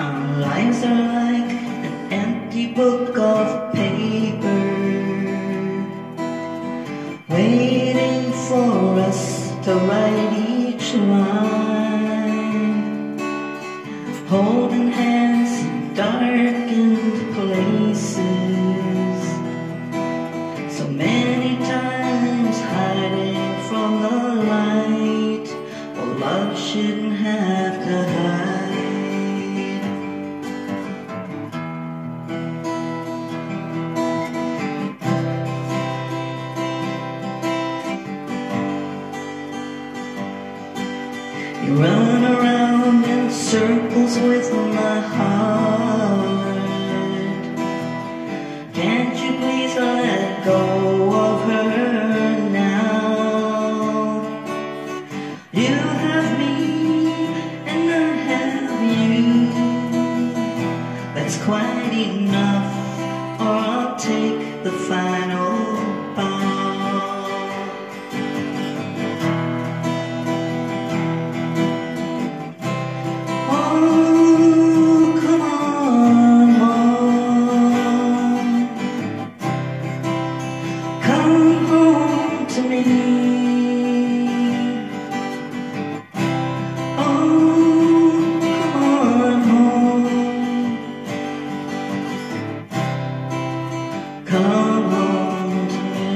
Our lives are like an empty book of paper, waiting for us to write each line, holding hands in darkened places, so many times hiding from the light. Well, love shouldn't have to hide. You run around in circles with my heart. Can't you please let go of her now? You have me and I have you. That's quite enough, or I'll take the final bow. Come home to me. Oh, come on home. Come home to me.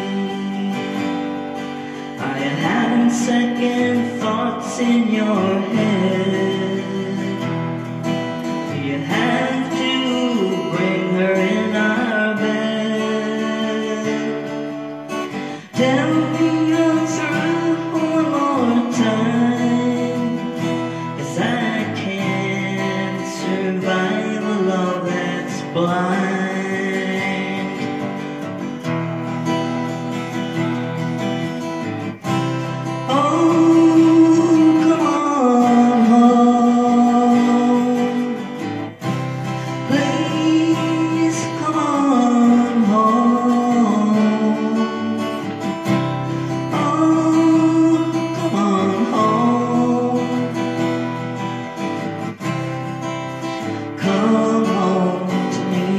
Are you having second thoughts in your head? Do you have to bring her in our bed? Tell me you're through one more time, 'cause I can't survive a love that's blind. Oh, come on home. Please come on home. Come home to me.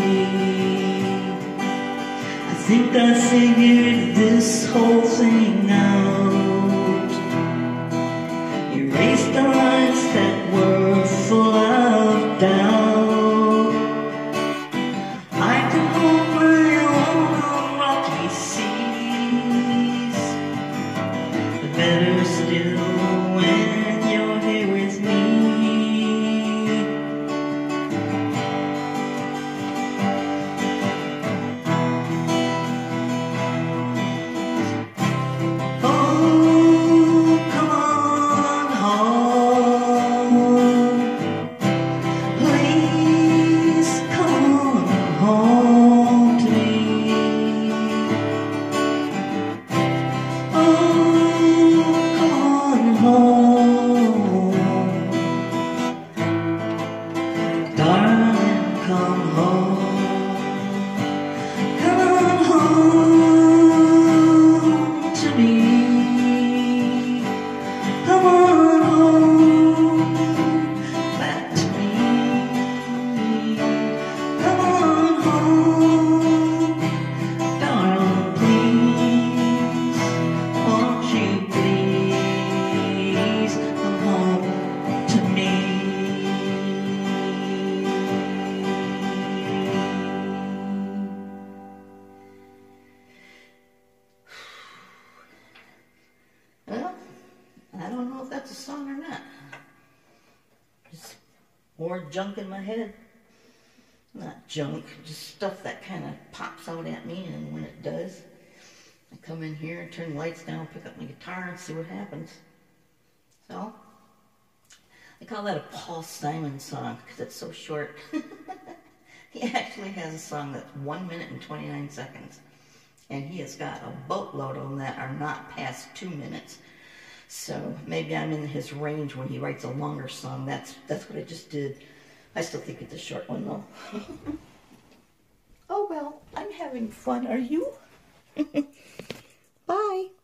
I think I figured this whole thing out. Erased the lines that were full of doubt. I can hold my own on rocky seas, but better still when you're here with me. Darling, come home. Come on home to me. Come on home back to me. Come on home, darling, please. Won't you please come home to me? Well, I don't know if that's a song or not. Just more junk in my head. Not junk, just stuff that kind of pops out at me, and when it does, I come in here and turn the lights down, pick up my guitar, and see what happens. So, I call that a Paul Simon song, because it's so short. He actually has a song that's 1 minute and 29 seconds. And he has got a boatload of them that are not past 2 minutes. So maybe I'm in his range when he writes a longer song. That's what I just did. I still think it's a short one though. Oh well, I'm having fun. Are you? Bye.